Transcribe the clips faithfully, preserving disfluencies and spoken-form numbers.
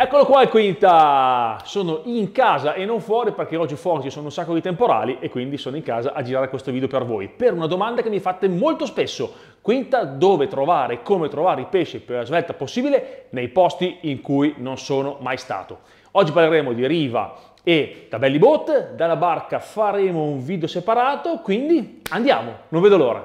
Eccolo qua il Quinta! Sono in casa e non fuori perché oggi fuori ci sono un sacco di temporali e quindi sono in casa a girare questo video per voi. Per una domanda che mi fate molto spesso. Quinta, dove trovare e come trovare i pesci più svelta possibile nei posti in cui non sono mai stato. Oggi parleremo di riva e da belly boat, dalla barca faremo un video separato, quindi andiamo, non vedo l'ora.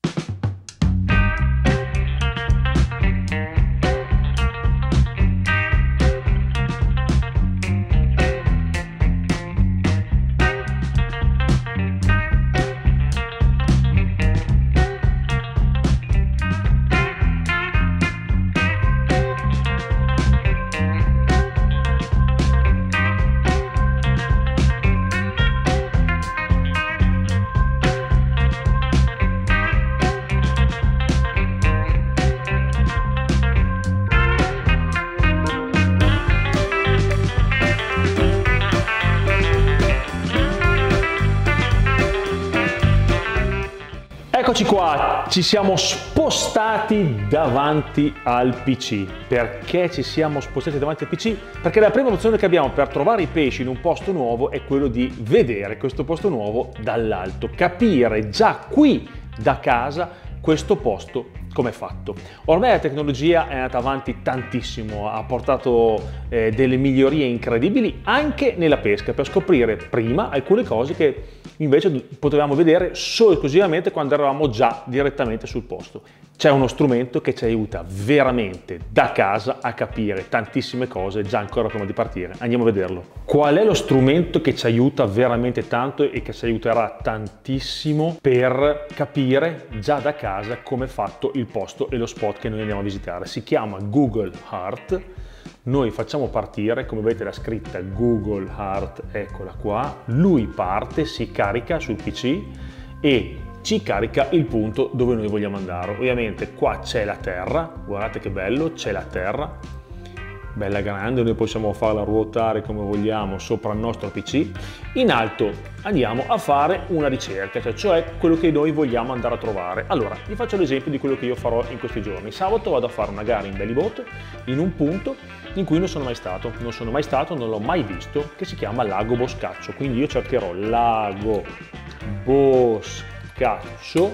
Eccoci qua, ci siamo spostati davanti al P C. Perché ci siamo spostati davanti al P C? Perché la prima opzione che abbiamo per trovare i pesci in un posto nuovo è quello di vedere questo posto nuovo dall'alto, capire già qui da casa questo posto come è fatto. Ormai la tecnologia è andata avanti tantissimo, ha portato eh, delle migliorie incredibili anche nella pesca per scoprire prima alcune cose che invece potevamo vedere solo e esclusivamente quando eravamo già direttamente sul posto. C'è uno strumento che ci aiuta veramente da casa a capire tantissime cose già ancora prima di partire. Andiamo a vederlo. Qual è lo strumento che ci aiuta veramente tanto e che ci aiuterà tantissimo per capire già da casa come è fatto il posto e lo spot che noi andiamo a visitare? Si chiama Google Earth. Noi facciamo partire, come vedete la scritta Google Earth, eccola qua, lui parte, si carica sul P C e ci carica il punto dove noi vogliamo andare. Ovviamente qua c'è la terra, guardate che bello, c'è la terra, bella grande, noi possiamo farla ruotare come vogliamo sopra il nostro P C. In alto andiamo a fare una ricerca, cioè, cioè quello che noi vogliamo andare a trovare. Allora, vi faccio l'esempio di quello che io farò in questi giorni. Sabato vado a fare una gara in belly boat in un punto in cui non sono mai stato, non sono mai stato, non l'ho mai visto, che si chiama Lago Boscaccio. Quindi io cercherò Lago Boscaccio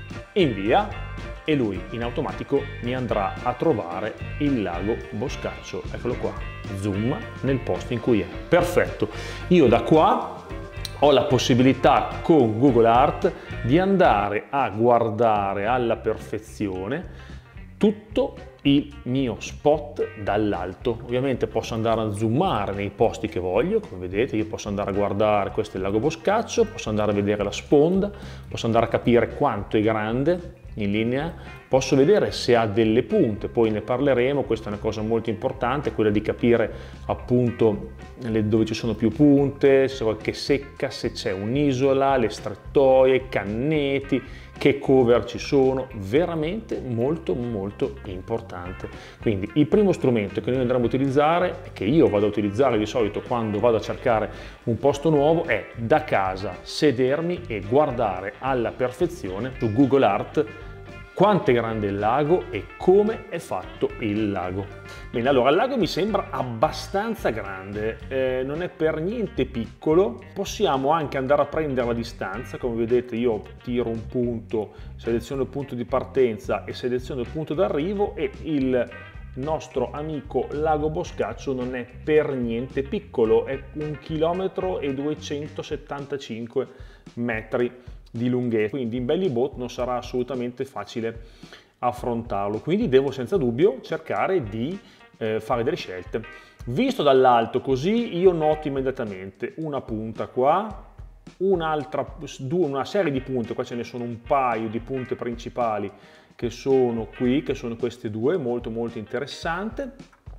in via e lui in automatico mi andrà a trovare il Lago Boscaccio. Eccolo qua, zoom nel posto in cui è. Perfetto, io da qua ho la possibilità con Google Earth di andare a guardare alla perfezione tutto il mio spot dall'alto. Ovviamente posso andare a zoomare nei posti che voglio, come vedete io posso andare a guardare, questo è il Lago Boscaccio, posso andare a vedere la sponda, posso andare a capire quanto è grande in linea, posso vedere se ha delle punte, poi ne parleremo, questa è una cosa molto importante, quella di capire appunto dove ci sono più punte, se qualche secca, se c'è un'isola, le strettoie, canneti, che cover ci sono, veramente molto molto importante. Quindi il primo strumento che noi andremo a utilizzare, che io vado a utilizzare di solito quando vado a cercare un posto nuovo, è da casa sedermi e guardare alla perfezione su Google Earth quanto è grande il lago e come è fatto il lago. Bene, allora il lago mi sembra abbastanza grande, eh, non è per niente piccolo, possiamo anche andare a prendere la distanza, come vedete io tiro un punto, seleziono il punto di partenza e seleziono il punto d'arrivo e il nostro amico Lago Boscaccio non è per niente piccolo, è un chilometro e duecentosettantacinque metri di lunghezza, quindi in belly boat non sarà assolutamente facile affrontarlo, quindi devo senza dubbio cercare di eh, fare delle scelte. Visto dall'alto così io noto immediatamente una punta qua, un'altra, una serie di punte, qua ce ne sono un paio di punte principali che sono qui, che sono queste due, molto molto interessante,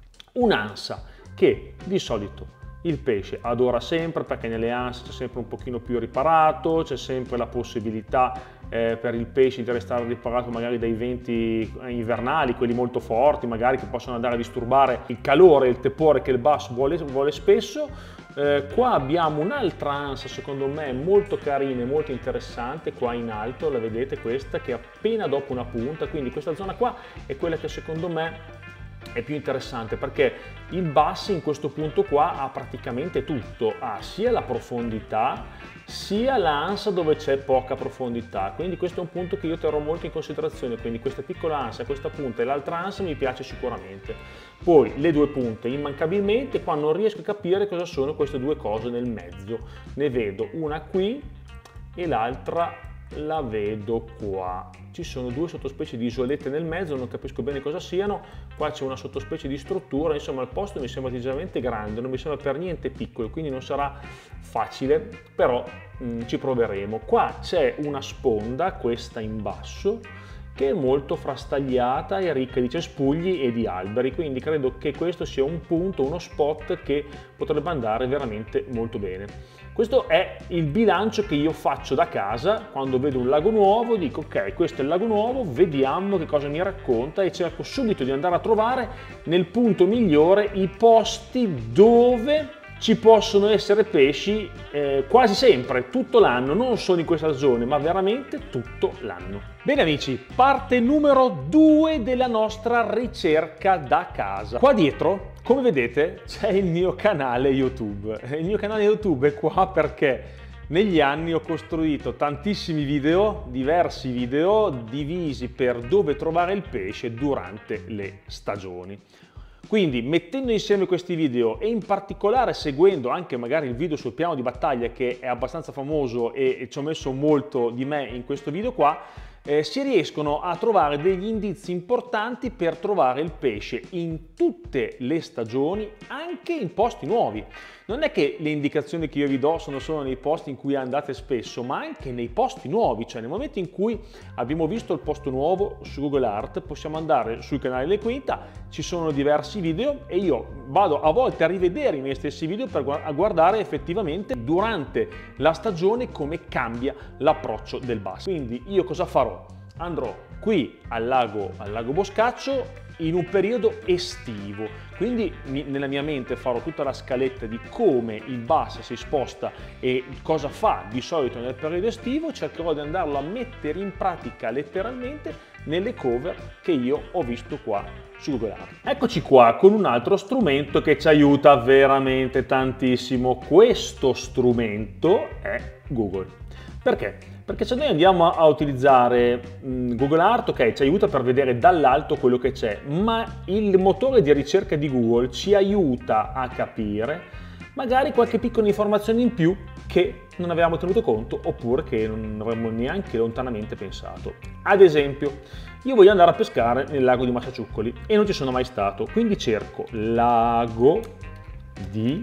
un'ansa che di solito il pesce adora sempre perché nelle anse c'è sempre un pochino più riparato, c'è sempre la possibilità eh, per il pesce di restare riparato magari dai venti invernali, quelli molto forti magari che possono andare a disturbare il calore e il tepore che il bass vuole, vuole spesso. Eh, qua abbiamo un'altra ansa secondo me molto carina e molto interessante qua in alto, la vedete questa che è appena dopo una punta, quindi questa zona qua è quella che secondo me è più interessante, perché il bus in questo punto qua ha praticamente tutto, ha sia la profondità sia l'ansa dove c'è poca profondità, quindi questo è un punto che io terrò molto in considerazione, quindi questa piccola ansa, questa punta e l'altra ansa mi piace sicuramente. Poi le due punte, immancabilmente, qua non riesco a capire cosa sono queste due cose nel mezzo, ne vedo una qui e l'altra la vedo qua. Ci sono due sottospecie di isolette nel mezzo, non capisco bene cosa siano. Qua c'è una sottospecie di struttura, insomma il posto mi sembra decisamente grande, non mi sembra per niente piccolo, quindi non sarà facile, però mh, ci proveremo. Qua c'è una sponda, questa in basso, che è molto frastagliata e ricca di cespugli e di alberi, quindi credo che questo sia un punto, uno spot che potrebbe andare veramente molto bene. Questo è il bilancio che io faccio da casa quando vedo un lago nuovo, dico ok, questo è il lago nuovo, vediamo che cosa mi racconta e cerco subito di andare a trovare nel punto migliore i posti dove ci possono essere pesci eh, quasi sempre, tutto l'anno, non solo in questa zona, ma veramente tutto l'anno. Bene amici, parte numero due della nostra ricerca da casa. Qua dietro, come vedete, c'è il mio canale YouTube. Il mio canale YouTube è qua perché negli anni ho costruito tantissimi video, diversi video, divisi per dove trovare il pesce durante le stagioni. Quindi mettendo insieme questi video e in particolare seguendo anche magari il video sul piano di battaglia, che è abbastanza famoso e ci ho messo molto di me in questo video qua, eh, si riescono a trovare degli indizi importanti per trovare il pesce in tutte le stagioni, anche in posti nuovi. Non è che le indicazioni che io vi do sono solo nei posti in cui andate spesso, ma anche nei posti nuovi, cioè nel momento in cui abbiamo visto il posto nuovo su Google Earth, possiamo andare sul canale Le Quinta, ci sono diversi video e io vado a volte a rivedere i miei stessi video per guardare effettivamente durante la stagione come cambia l'approccio del bass. Quindi io cosa farò? Andrò qui al lago, al lago Boscaccio in un periodo estivo, quindi nella mia mente farò tutta la scaletta di come il bass si sposta e cosa fa di solito nel periodo estivo, cercherò di andarlo a mettere in pratica letteralmente nelle cover che io ho visto qua su Google Earth. Eccoci qua con un altro strumento che ci aiuta veramente tantissimo. Questo strumento è Google. Perché? Perché se noi andiamo a utilizzare Google Earth, ok, ci aiuta per vedere dall'alto quello che c'è, ma il motore di ricerca di Google ci aiuta a capire magari qualche piccola informazione in più che non avevamo tenuto conto oppure che non avremmo neanche lontanamente pensato. Ad esempio, io voglio andare a pescare nel lago di Massaciuccoli e non ci sono mai stato, quindi cerco lago di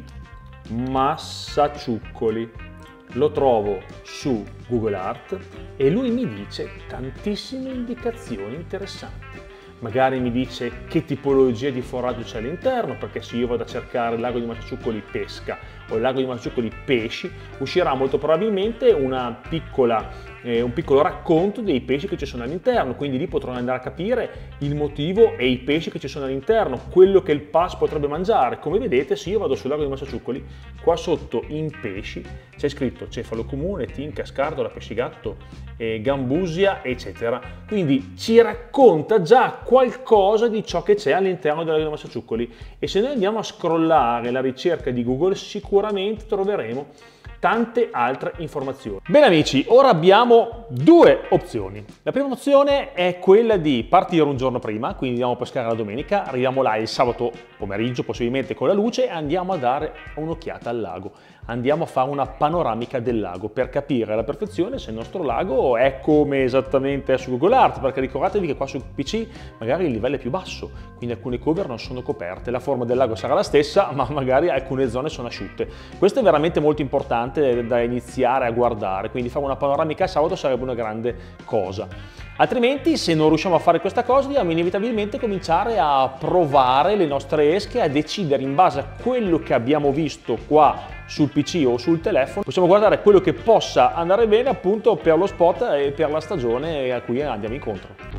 Massaciuccoli. Lo trovo su Google Earth e lui mi dice tantissime indicazioni interessanti. Magari mi dice che tipologia di foraggio c'è all'interno, perché se io vado a cercare il lago di Massaciuccoli pesca o il lago di Massaciuccoli pesci, uscirà molto probabilmente una piccola, eh, un piccolo racconto dei pesci che ci sono all'interno, quindi lì potrò andare a capire il motivo e i pesci che ci sono all'interno, quello che il pass potrebbe mangiare. Come vedete, se io vado sul lago di Massaciuccoli, qua sotto in pesci c'è scritto cefalo comune, tinca, scardola, pescigatto, eh, gambusia, eccetera. Quindi ci racconta già qualcosa di ciò che c'è all'interno del lago di Massaciuccoli e se noi andiamo a scrollare la ricerca di Google sicuramente troveremo tante altre informazioni. Bene amici, ora abbiamo due opzioni. La prima opzione è quella di partire un giorno prima, quindi andiamo a pescare la domenica, arriviamo là il sabato pomeriggio possibilmente con la luce e andiamo a dare un'occhiata al lago. Andiamo a fare una panoramica del lago per capire alla perfezione se il nostro lago è come esattamente è su Google Earth, perché ricordatevi che qua sul P C magari il livello è più basso, quindi alcune cover non sono coperte, la forma del lago sarà la stessa, ma magari alcune zone sono asciutte. Questo è veramente molto importante da iniziare a guardare, quindi fare una panoramica a sabato sarebbe una grande cosa. Altrimenti, se non riusciamo a fare questa cosa, dobbiamo inevitabilmente cominciare a provare le nostre esche, a decidere in base a quello che abbiamo visto qua sul P C o sul telefono. Possiamo guardare quello che possa andare bene appunto per lo spot e per la stagione a cui andiamo incontro.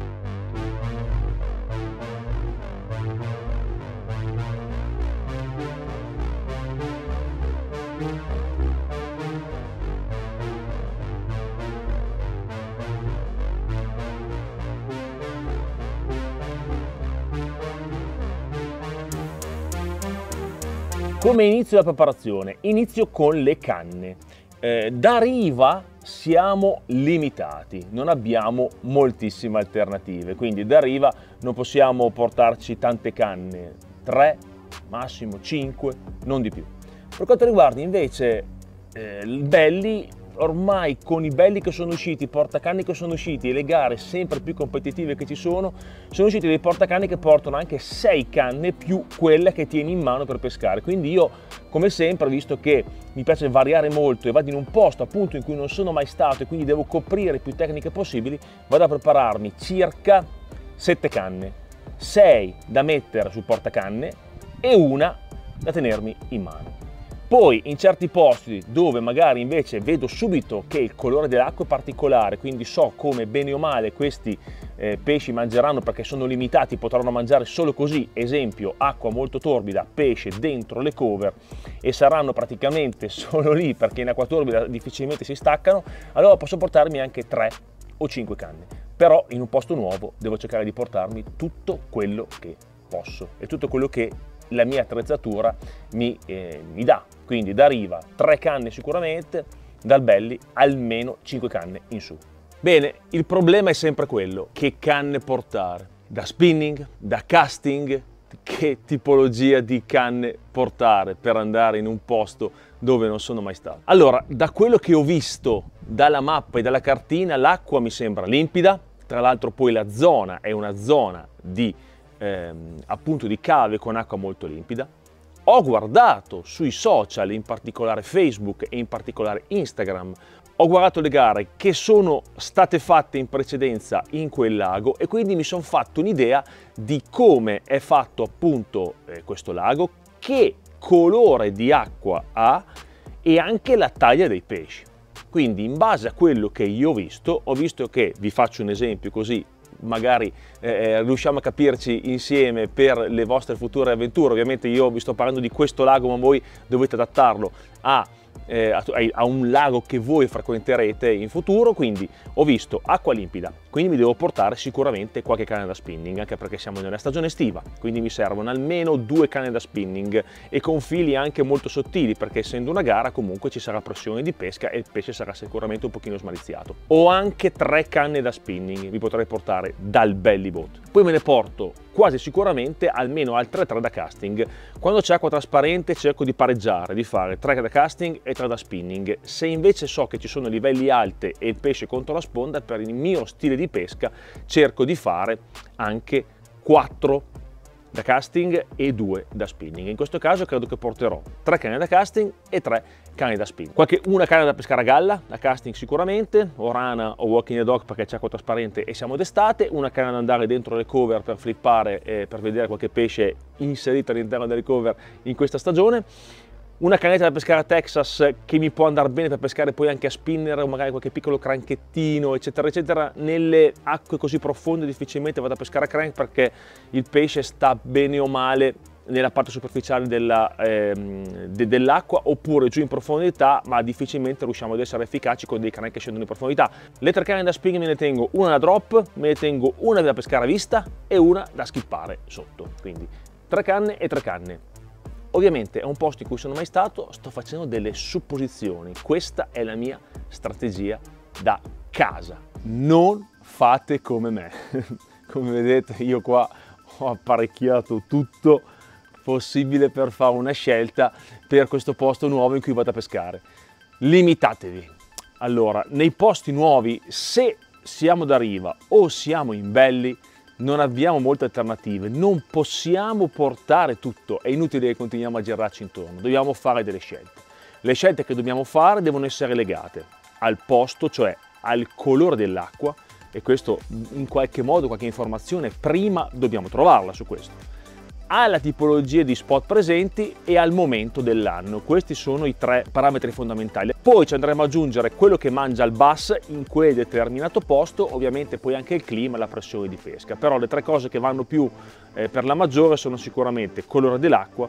Come inizio la preparazione? Inizio con le canne. Eh, da riva siamo limitati, non abbiamo moltissime alternative, quindi da riva non possiamo portarci tante canne, tre, massimo cinque, non di più. Per quanto riguarda invece eh, il belly, ormai con i belli che sono usciti, i portacanne che sono usciti e le gare sempre più competitive che ci sono, sono usciti dei portacanne che portano anche sei canne più quella che tieni in mano per pescare. Quindi io, come sempre, visto che mi piace variare molto e vado in un posto appunto in cui non sono mai stato e quindi devo coprire più tecniche possibili, vado a prepararmi circa sette canne, sei da mettere sul portacanne e una da tenermi in mano. Poi in certi posti dove magari invece vedo subito che il colore dell'acqua è particolare, quindi so come bene o male questi eh, pesci mangeranno perché sono limitati, potranno mangiare solo così, esempio acqua molto torbida, pesce dentro le cover e saranno praticamente solo lì perché in acqua torbida difficilmente si staccano, allora posso portarmi anche tre o cinque canne, però in un posto nuovo devo cercare di portarmi tutto quello che posso e tutto quello che la mia attrezzatura mi, eh, mi dà. Quindi da riva tre canne sicuramente, dal belly almeno cinque canne in su. Bene, il problema è sempre quello: che canne portare? Da spinning, da casting, che tipologia di canne portare per andare in un posto dove non sono mai stato? Allora, da quello che ho visto dalla mappa e dalla cartina, l'acqua mi sembra limpida, tra l'altro poi la zona è una zona di Ehm, appunto di cave con acqua molto limpida. Ho guardato sui social, in particolare Facebook e in particolare Instagram, ho guardato le gare che sono state fatte in precedenza in quel lago e quindi mi sono fatto un'idea di come è fatto appunto eh, questo lago, che colore di acqua ha e anche la taglia dei pesci. Quindi in base a quello che io ho visto, ho visto che, vi faccio un esempio così magari eh, riusciamo a capirci insieme per le vostre future avventure. Ovviamente io vi sto parlando di questo lago, ma voi dovete adattarlo a, eh, a, a un lago che voi frequenterete in futuro. Quindi ho visto acqua limpida, quindi mi devo portare sicuramente qualche canna da spinning, anche perché siamo nella stagione estiva, quindi mi servono almeno due canne da spinning e con fili anche molto sottili, perché essendo una gara comunque ci sarà pressione di pesca e il pesce sarà sicuramente un pochino smaliziato. Ho anche tre canne da spinning, mi potrei portare dal belly boat. Poi me ne porto quasi sicuramente almeno altre tre da casting. Quando c'è acqua trasparente cerco di pareggiare, di fare tre da casting e tre da spinning. Se invece so che ci sono livelli alti e il pesce contro la sponda, per il mio stile di pesca cerco di fare anche quattro da casting e due da spinning. In questo caso credo che porterò tre canne da casting e tre canne da spinning. Qualche una canna da pescare a galla, da casting sicuramente, o rana o walking the dog perché c'è acqua trasparente e siamo d'estate, una canna da andare dentro le cover per flippare e per vedere qualche pesce inserito all'interno delle cover in questa stagione, una canetta da pescare a Texas che mi può andare bene per pescare poi anche a spinner o magari qualche piccolo cranchettino eccetera eccetera. Nelle acque così profonde difficilmente vado a pescare a crank perché il pesce sta bene o male nella parte superficiale della, ehm, de, dell'acqua oppure giù in profondità, ma difficilmente riusciamo ad essere efficaci con dei crank che scendono in profondità. Le tre canne da spinning me ne tengo una da drop, me ne tengo una da pescare a vista e una da schippare sotto, quindi tre canne e tre canne. Ovviamente è un posto in cui sono mai stato, sto facendo delle supposizioni, questa è la mia strategia da casa. Non fate come me, come vedete io qua ho apparecchiato tutto possibile per fare una scelta per questo posto nuovo in cui vado a pescare. Limitatevi. Allora, nei posti nuovi, se siamo da riva o siamo in belly, non abbiamo molte alternative, non possiamo portare tutto, è inutile che continuiamo a girarci intorno, dobbiamo fare delle scelte. Le scelte che dobbiamo fare devono essere legate al posto, cioè al colore dell'acqua, e questo in qualche modo, qualche informazione prima dobbiamo trovarla su questo, alla tipologia di spot presenti e al momento dell'anno. Questi sono i tre parametri fondamentali. Poi ci andremo ad aggiungere quello che mangia il bass in quel determinato posto, ovviamente poi anche il clima e la pressione di pesca, però le tre cose che vanno più eh, per la maggiore sono sicuramente colore dell'acqua,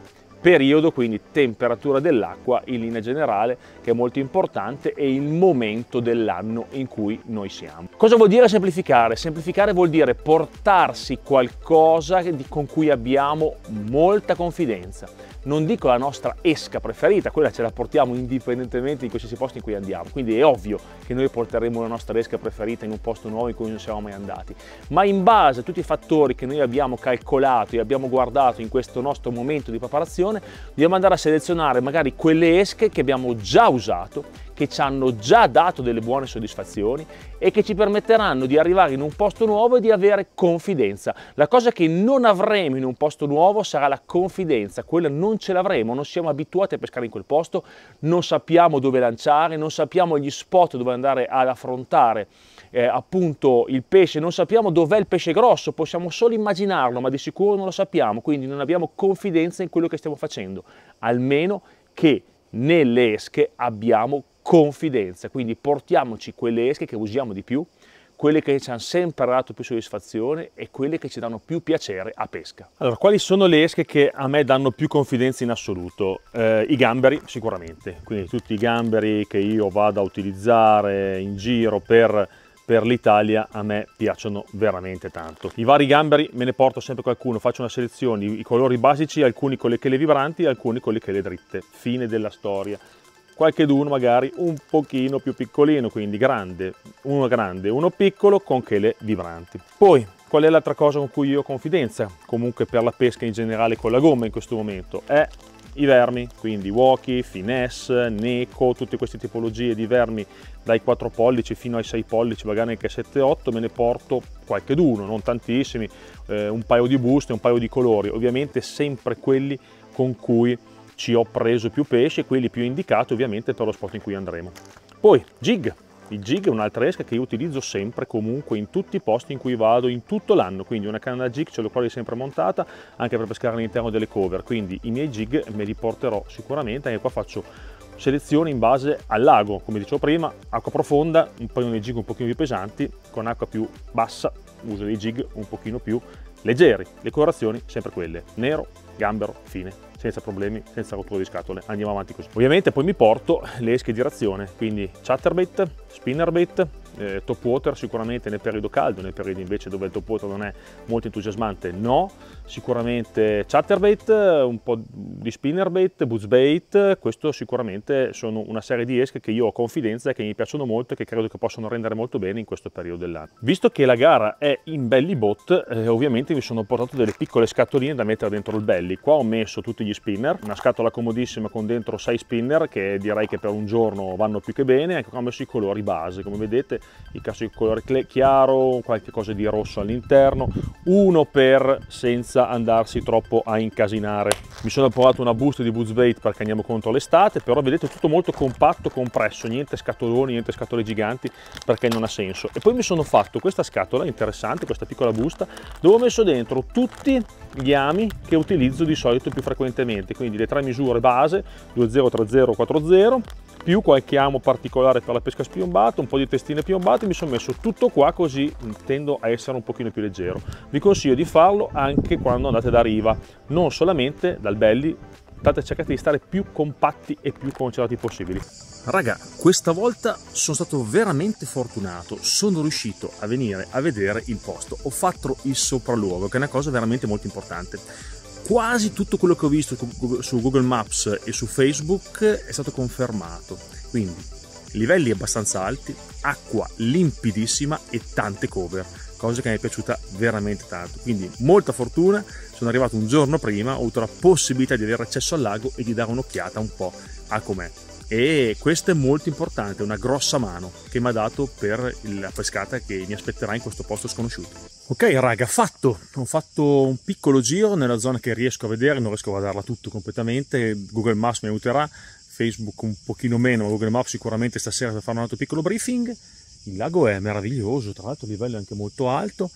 periodo, quindi temperatura dell'acqua in linea generale, che è molto importante, e il momento dell'anno in cui noi siamo. Cosa vuol dire semplificare? Semplificare vuol dire portarsi qualcosa con cui abbiamo molta confidenza. Non dico la nostra esca preferita, quella ce la portiamo indipendentemente di qualsiasi posto in cui andiamo, quindi è ovvio che noi porteremo la nostra esca preferita in un posto nuovo in cui non siamo mai andati, ma in base a tutti i fattori che noi abbiamo calcolato e abbiamo guardato in questo nostro momento di preparazione, dobbiamo andare a selezionare magari quelle esche che abbiamo già usato, che ci hanno già dato delle buone soddisfazioni e che ci permetteranno di arrivare in un posto nuovo e di avere confidenza. La cosa che non avremo in un posto nuovo sarà la confidenza, quella non ce l'avremo, non siamo abituati a pescare in quel posto, non sappiamo dove lanciare, non sappiamo gli spot dove andare ad affrontare eh, appunto il pesce, non sappiamo dov'è il pesce grosso, possiamo solo immaginarlo, ma di sicuro non lo sappiamo, quindi non abbiamo confidenza in quello che stiamo facendo, almeno che nelle esche abbiamo confidenza, quindi portiamoci quelle esche che usiamo di più, quelle che ci hanno sempre dato più soddisfazione e quelle che ci danno più piacere a pesca. Allora, quali sono le esche che a me danno più confidenza in assoluto? Eh, I gamberi sicuramente, quindi tutti i gamberi che io vado a utilizzare in giro per per l'Italia a me piacciono veramente tanto. I vari gamberi me ne porto sempre qualcuno, faccio una selezione, i colori basici, alcuni con le chele vibranti, alcuni con le chele dritte, fine della storia. Qualcheduno magari un pochino più piccolino, quindi grande, uno grande, uno piccolo con chele vibranti. Poi, qual è l'altra cosa con cui io ho confidenza, comunque per la pesca in generale con la gomma in questo momento? È i vermi, quindi Woki, Finesse, Neko, tutte queste tipologie di vermi dai quattro pollici fino ai sei pollici, magari anche sette otto, me ne porto qualcheduno, non tantissimi, eh, un paio di buste, un paio di colori, ovviamente sempre quelli con cui ci ho preso più pesce, quelli più indicati ovviamente per lo spot in cui andremo. Poi jig. Il jig è un'altra esca che io utilizzo sempre, comunque, in tutti i posti in cui vado, in tutto l'anno, quindi una canna da jig ce l'ho quasi sempre montata, anche per pescare all'interno delle cover, quindi i miei jig me li porterò sicuramente, anche qua faccio selezione in base al lago, come dicevo prima, acqua profonda, un paio di jig un pochino più pesanti, con acqua più bassa uso dei jig un pochino più leggeri, le colorazioni sempre quelle, nero, gambero, fine, senza problemi, senza rotture di scatole, andiamo avanti così. Ovviamente poi mi porto le esche di razione, quindi chatterbait, spinnerbait, eh, top water sicuramente nel periodo caldo, nel periodo invece dove il top water non è molto entusiasmante no, sicuramente chatterbait, un po' di spinnerbait, buzzbait, questo sicuramente sono una serie di esche che io ho confidenza e che mi piacciono molto e che credo che possano rendere molto bene in questo periodo dell'anno. Visto che la gara è in belly boat, eh, ovviamente mi sono portato delle piccole scatoline da mettere dentro il belly. Qua ho messo tutti gli spinner, una scatola comodissima con dentro sei spinner che direi che per un giorno vanno più che bene. Anche qua ho messo i colori base, come vedete il caso di colore chiaro, qualche cosa di rosso all'interno, uno per senza andarsi troppo a incasinare. Mi sono portato una busta di buzzbait perché andiamo contro l'estate, però vedete tutto molto compatto, compresso, niente scatoloni, niente scatole giganti perché non ha senso. E poi mi sono fatto questa scatola interessante, questa piccola busta, dove ho messo dentro tutti gli ami che utilizzo di solito più frequentemente, quindi le tre misure base due zero tre zero quattro zero più qualche amo particolare per la pesca spiombata, un po' di testine piombate, mi sono messo tutto qua così tendo a essere un pochino più leggero. Vi consiglio di farlo anche quando andate da riva, non solamente dal belly, cercate di stare più compatti e più concentrati possibili. Raga, questa volta sono stato veramente fortunato, sono riuscito a venire a vedere il posto, ho fatto il sopralluogo, che è una cosa veramente molto importante. Quasi tutto quello che ho visto su Google Maps e su Facebook è stato confermato, quindi livelli abbastanza alti, acqua limpidissima e tante cover, cosa che mi è piaciuta veramente tanto, quindi molta fortuna, sono arrivato un giorno prima, ho avuto la possibilità di avere accesso al lago e di dare un'occhiata un po' a com'è. E questo è molto importante, una grossa mano che mi ha dato per la pescata che mi aspetterà in questo posto sconosciuto. Ok raga, fatto! Ho fatto un piccolo giro nella zona che riesco a vedere, non riesco a guardarla tutto completamente, Google Maps mi aiuterà, Facebook un pochino meno, ma Google Maps sicuramente stasera per fare un altro piccolo briefing. Il lago è meraviglioso, tra l'altro il livello è anche molto alto.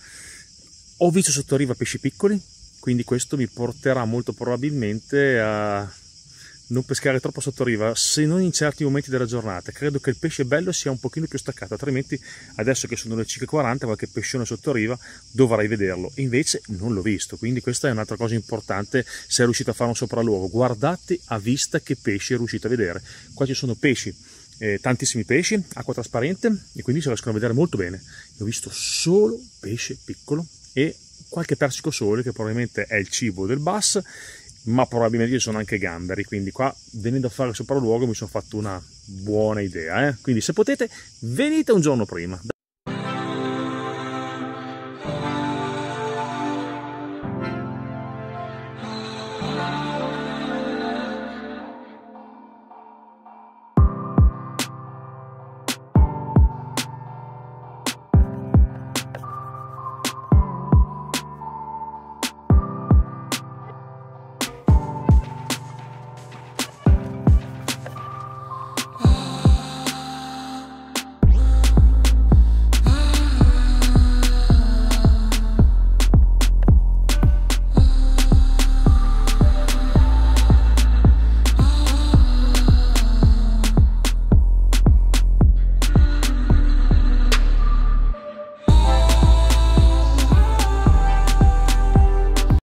Ho visto sotto riva pesci piccoli, quindi questo mi porterà molto probabilmente a non pescare troppo sotto riva, se non in certi momenti della giornata. Credo che il pesce bello sia un pochino più staccato, altrimenti adesso che sono le cinque e quaranta qualche pescione sotto riva dovrei vederlo, e invece non l'ho visto. Quindi questa è un'altra cosa importante se riuscite a fare un sopralluogo: guardate a vista che pesci riuscite a vedere. Qua ci sono pesci, eh, tantissimi pesci, acqua trasparente, e quindi si riescono a vedere molto bene. Io ho visto solo pesce piccolo e qualche persico sole, che probabilmente è il cibo del bass, ma probabilmente ci sono anche gamberi. Quindi qua, venendo a fare il sopralluogo, mi sono fatto una buona idea, eh? Quindi se potete venite un giorno prima.